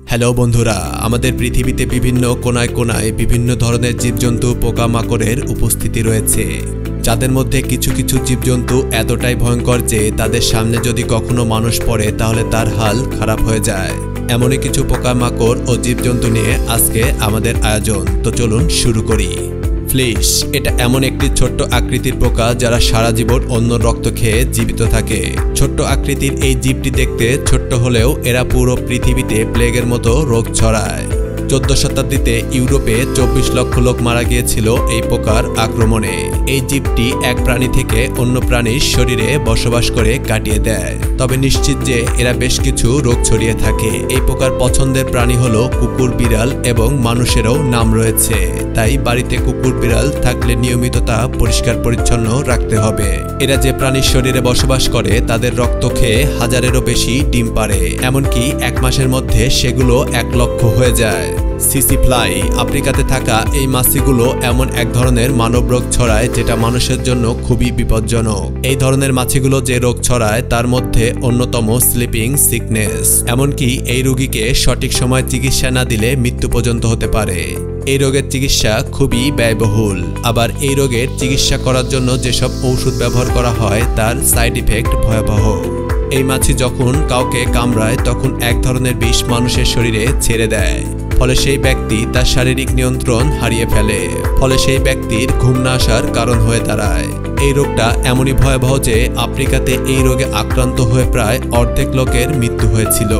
Hello বন্ধুরা, আমাদের পৃথিবীতে বিভিন্ন কোনায় কোনায় বিভিন্ন ধরনের জীবজন্তু পোকামাকড়ের উপস্থিতি রয়েছে, যাদের মধ্যে কিছু কিছু জীবজন্তু এতটাই ভয়ঙ্কর যে তাদের সামনে যদি কখনো মানুষ পড়ে তাহলে তার হাল খারাপ হয়ে যায়। এমনই কিছু পোকামাকড় ও জীবজন্তু নিয়ে আজকে আমাদের আয়োজন, তো চলুন শুরু করি। ফ্লিস এটা এমন একটি ছোট্ট আকৃতির পোকা যারা সারা জীবন অন্য রক্ত খেয়ে জীবিত থাকে। ছোট্ট আকৃতির এই জীবটি দেখতে ছোট্ট হলেও এরা পুরো পৃথিবীতে প্লেগের মতো রোগ ছড়ায়। 14 শতাব্দীতে ইউরোপে 24 লক্ষ লোক মারা গিয়েছিল এই পোকার আক্রমণে। এই জীবটি এক প্রাণী থেকে অন্য প্রাণীর শরীরে বসবাস করে কাটিয়ে দেয়, তবে নিশ্চিত যে এরা বেশ কিছু রোগ ছড়িয়ে থাকে। এই পোকার পছন্দের প্রাণী হলো কুকুর, বিড়াল এবং মানুষেরও নাম রয়েছে, তাই বাড়িতে কুকুর বিড়াল থাকলে নিয়মিত তা পরিষ্কার পরিচ্ছন্ন রাখতে হবে। এরা যে প্রাণীর শরীরে বসবাস করে তাদের রক্ত খেয়ে হাজারেরও বেশি ডিম পাড়ে, এমনকি এক মাসের মধ্যে সেগুলো 1 লক্ষ হয়ে যায়। সিসি ফ্লাই আফ্রিকাতে থাকা এই মাছিগুলো এমন এক ধরনের মানব রোগ ছড়ায় যেটা মানুষের জন্য খুবই বিপজ্জনক। এই ধরনের মাছিগুলো যে রোগ ছড়ায় তার মধ্যে অন্যতম স্লিপিং সিকনেস, এমনকি এই রোগীকে সঠিক সময় চিকিৎসা না দিলে মৃত্যু পর্যন্ত হতে পারে। এই রোগের চিকিৎসা খুবই ব্যয়বহুল, আবার এই রোগের চিকিৎসা করার জন্য যেসব ঔষধ ব্যবহার করা হয় তার সাইড ইফেক্ট ভয়াবহ। এই মাছি যখন কাউকে কামড়ায় তখন এক ধরনের বিষ মানুষের শরীরে ছেড়ে দেয়, ফলে সেই ব্যক্তি তার শারীরিক নিয়ন্ত্রণ হারিয়ে ফেলে, ফলে সেই ব্যক্তির ঘুম না আসার কারণ হয়ে দাঁড়ায়। এই রোগটা এমনই ভয়াবহ যে আফ্রিকাতে এই রোগে আক্রান্ত হয়ে প্রায় অর্ধেক লোকের মৃত্যু হয়েছিল।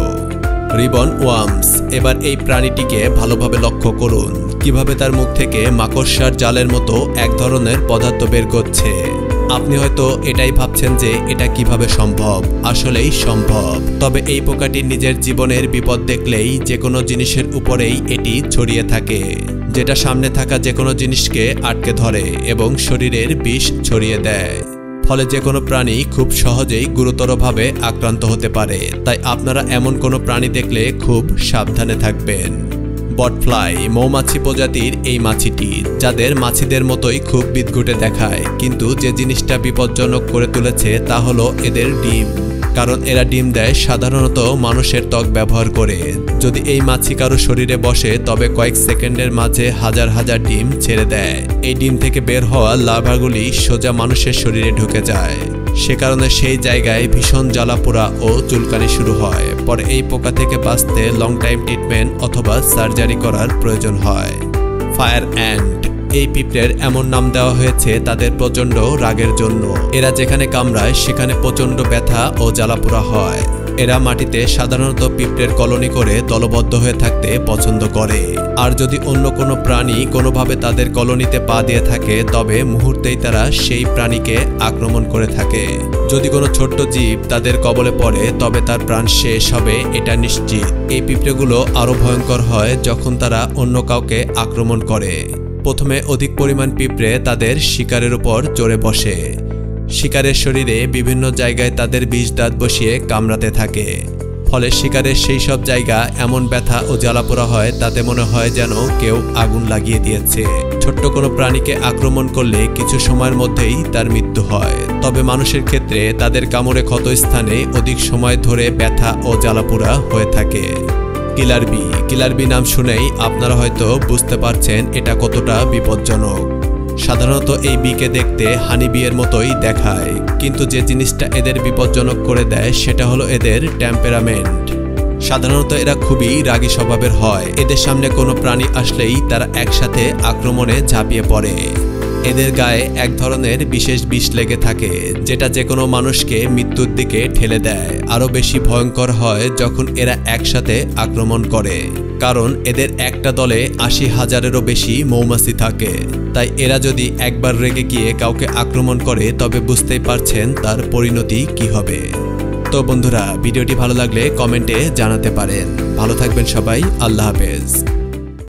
রিবন ওয়ার্মস, এবার এই প্রাণীটিকে ভালোভাবে লক্ষ্য করুন, কিভাবে তার মুখ থেকে মাকড়সার জালের মতো এক ধরনের পদার্থ বের করছে। আপনি হয়তো এটাই ভাবছেন যে এটা কিভাবে সম্ভব, আসলেই সম্ভব। তবে এই পোকাটির নিজের জীবনের বিপদ দেখলেই যে কোনো জিনিসের উপরেই এটি ছড়িয়ে থাকে, যেটা সামনে থাকা যে কোনো জিনিসকে আটকে ধরে এবং শরীরের বিষ ছড়িয়ে দেয়, ফলে যে কোনো প্রাণী খুব সহজেই গুরুতরভাবে আক্রান্ত হতে পারে। তাই আপনারা এমন কোনো প্রাণী দেখলে খুব সাবধানে থাকবেন। বটফ্লাই মৌমাছি প্রজাতির এই মাছিটি, যাদের মাছিদের মতোই খুব বিদঘুটে দেখায়, কিন্তু যে জিনিসটা বিপজ্জনক করে তুলেছে তা হলো এদের ডিম। কারণ এরা ডিম দেয় সাধারণত মানুষের ত্বক ব্যবহার করে। যদি এই মাছি কারো শরীরে বসে তবে কয়েক সেকেন্ডের মাঝে হাজার হাজার ডিম ছেড়ে দেয়। এই ডিম থেকে বের হওয়া লার্ভাগুলি সোজা মানুষের শরীরে ঢুকে যায়, সে কারণে সেই জায়গায় ভীষণ জ্বালাপোড়া ও চুলকানি শুরু হয়। পরে এই পোকা থেকে বাঁচতে লং টাইম ট্রিটমেন্ট অথবা সার্জারি করার প্রয়োজন হয়। ফায়ার অ্যান্ট এই পিঁপড়ের এমন নাম দেওয়া হয়েছে তাদের প্রচণ্ড রাগের জন্য। এরা যেখানে কামড়ায় সেখানে প্রচণ্ড ব্যথা ও জ্বালাপোড়া হয়। এরা মাটিতে সাধারণত পিঁপড়ের কলোনি করে দলবদ্ধ হয়ে থাকতে পছন্দ করে, আর যদি অন্য কোনো প্রাণী কোনোভাবে তাদের কলোনিতে পা দিয়ে থাকে তবে মুহূর্তেই তারা সেই প্রাণীকে আক্রমণ করে থাকে। যদি কোনো ছোট্ট জীব তাদের কবলে পড়ে তবে তার প্রাণ শেষ হবে এটা নিশ্চিত। এই পিঁপড়েগুলো আরও ভয়ঙ্কর হয় যখন তারা অন্য কাউকে আক্রমণ করে। প্রথমে অধিক পরিমাণ পিঁপড়ে তাদের শিকারের উপর চড়ে বসে, শিকারের শরীরে বিভিন্ন জায়গায় তাদের বিষ দাঁত বসিয়ে কামড়াতে থাকে, ফলে শিকারের সেই সব জায়গা এমন ব্যথা ও জ্বালাপোড়া হয় তাতে মনে হয় যেন কেউ আগুন লাগিয়ে দিয়েছে। ছোট্ট কোনো প্রাণীকে আক্রমণ করলে কিছু সময়ের মধ্যেই তার মৃত্যু হয়, তবে মানুষের ক্ষেত্রে তাদের কামড়ে ক্ষতস্থানে অধিক সময় ধরে ব্যথা ও জ্বালাপোড়া হয়ে থাকে। কিলার বি নাম শুনেই আপনারা হয়তো বুঝতে পারছেন এটা কতটা বিপজ্জনক। সাধারণত এই বিকে দেখতে হানি বিয়ের মতোই দেখায়, কিন্তু যে জিনিসটা এদের বিপজ্জনক করে দেয় সেটা হলো এদের টেম্পারামেন্ট। সাধারণত এরা খুবই রাগী স্বভাবের হয়। এদের সামনে কোনো প্রাণী আসলেই তারা একসাথে আক্রমণে ঝাঁপিয়ে পড়ে। এদের গায়ে এক ধরনের বিশেষ বিষ লেগে থাকে যেটা যে কোনো মানুষকে মৃত্যুর দিকে ঠেলে দেয়। আরও বেশি ভয়ঙ্কর হয় যখন এরা একসাথে আক্রমণ করে, কারণ এদের একটা দলে 80,000-এরও বেশি মৌমাছি থাকে। তাই এরা যদি একবার রেগে গিয়ে কাউকে আক্রমণ করে তবে বুঝতেই পারছেন তার পরিণতি কি হবে। তো বন্ধুরা, ভিডিওটি ভালো লাগলে কমেন্টে জানাতে পারেন। ভালো থাকবেন সবাই, আল্লাহ হাফেজ।